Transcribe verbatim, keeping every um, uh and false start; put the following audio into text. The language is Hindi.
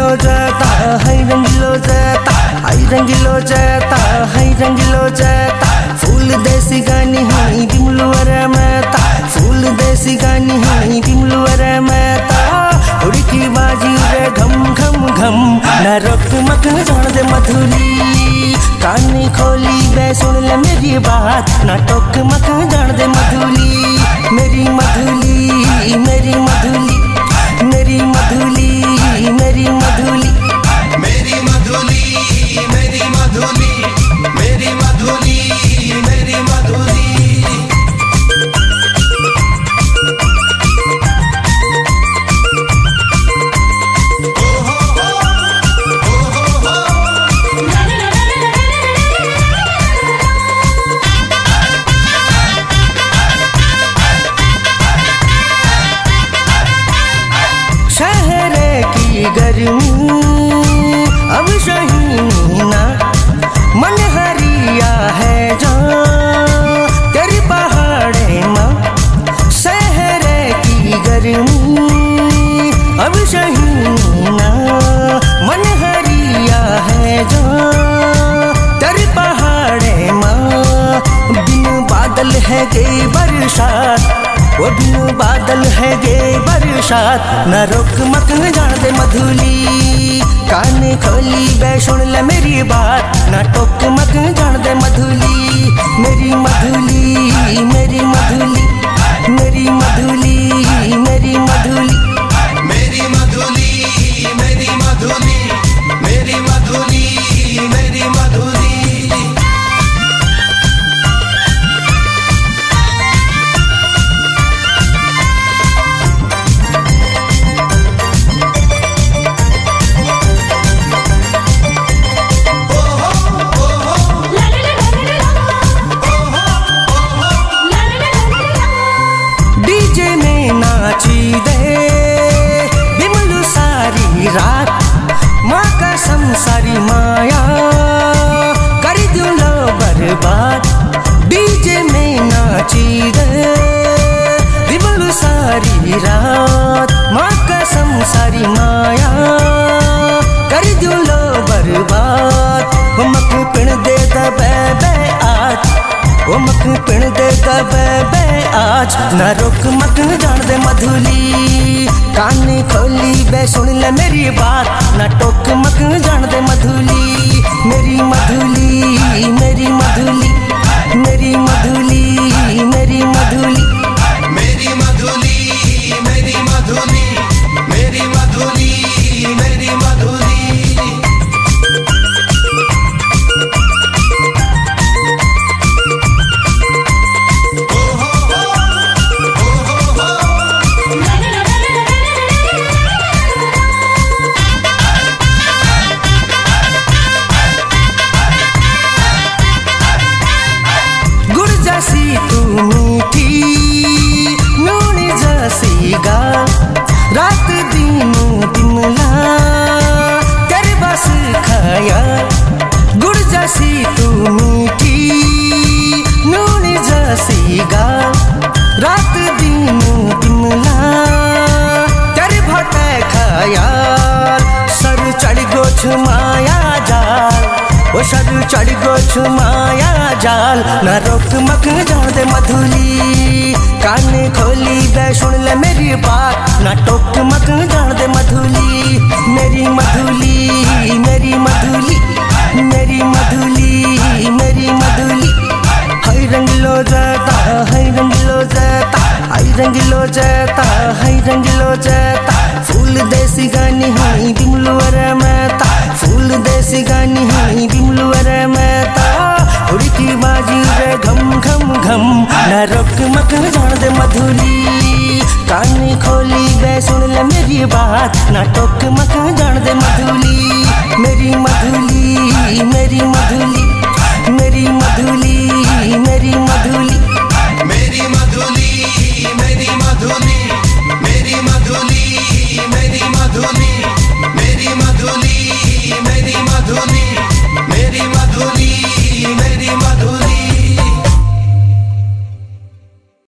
रंगीलो जाता है रंगीलो जाता हाय रंगीलो जाता है रंगीलो जाता फूल देसी गानी हाई बिमलुअर मेता फूल देसी गानी हाई बिमलुअर मेता उड़की बाजी रे घम घम घम न रोक मक जान दे मधुली कानी खोली बे सुन ले मेरी बात ना टोक मक जान दे मधुली मेरी मधुली मेरी मधुली मेरी मधुली मेरी मधुली मेरी मधुली मेरी मधुली मेरी मधुली मेरी मधुली गर्मी अब सही ना मन हरिया है जहाँ तेरी पहाड़े माँ शहरे की गर्मी अब सही ना मन हरिया है जहाँ तेरी पहाड़े माँ बिन बादल है गे बरसात वो बिन बादल है गे बरसात न रोक मक जान दे मधुली कान खोली बे सुन ले मेरी बात न टोक मक जान दे मधुली मेरी मधुली मेरी मधुली मेरी मधुली मेरी मधुली मेरी मधुली मेरी मधुली मेरी मधुली मेरी मधुली रात माँ कसम सारी माया कर दूं लो बर्बाद डीजे में नाची दे दिबलू सारी रात माँ कसम सारी माया कर दूं लो बर्बाद वो मक पिण दे दबे बे आज वो मक पिण दे दबे बे आज न रोक मक जान दे मधुली कान खोली बे सुन ले मेरी बात न टोक मक जान दे मधुली मेरी मधुली मेरी मधुली मेरी मधुली मेरी मधुली मेरी मधुली मेरी मधुली मेरी मधुली मेरी मधुली जैसी तू मीठी नून जैसी गाल रात दिनों दिमला तेरे बस खाया गुड़ जैसी तू मीठी नून जैसी गाल रात दिनों दिमला तेरे भटे खाया सर चढ़ गोछ माया जाल वो सर चढ़ गोछ माया जाल न रोक मक जान दे मधुली कान खोली बे सुन ले मेरी बात न टोक मक जान दे मधुली मेरी मधुली मेरी मधुली मेरी मधुली मेरी मधुली हाय रंगीलो जाता हाय रंगीलो जाता हाय रंगीलो जाता हाय रंगीलो जाता फूल देसी गानी हाई बिमलुअर मेता फूल देसी गानी हाई बिमलुअर मेता उड़की बाजी रे घम घम घम न रोक मक जान दे मधुली कान खोली बे सुन ले मेरी बात न टोक मक जान दे मधुली मेरी मधुली मेरी मधुली मेरी मधुली मेरी मधुली मेरी मधुली मेरी मधुली मेरी मधुली मेरी मधुली मेरी मधुली मेरी मधुली